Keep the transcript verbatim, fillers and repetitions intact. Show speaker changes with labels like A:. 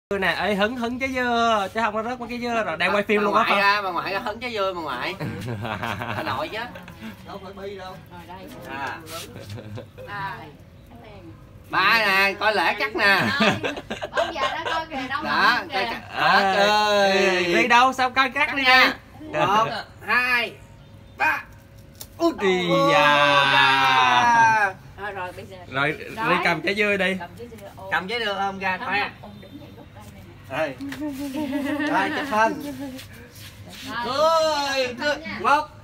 A: nè, ê hứng hứng trái dưa chứ không có rớt mấy cái dưa rồi đang quay phim luôn á.
B: Ngoại ra bà ngoại hứng trái dưa bà ngoại. Bà nội chứ.
C: Đâu phải bi đâu.
D: Rồi đây.
B: À.
D: À.
B: Ba nè, coi lễ cắt nè.
D: Ông già đó coi kìa, đâu
B: Đó,
D: kìa.
B: coi cắt.
A: À,
B: Trời.
A: đi đâu sao coi cắt đi nha.
B: Một, hai, ba.
A: Út đi da.
D: Rồi rồi bây giờ.
A: Rồi đi cầm trái dưa đi.
D: Cầm trái dưa. Ồ.
B: Cầm trái dưa không ra khoe.
D: Ông đứng vậy gốc đây này nè.
B: Rồi. Rồi chụp hình.
D: Rồi.
B: Ôi, một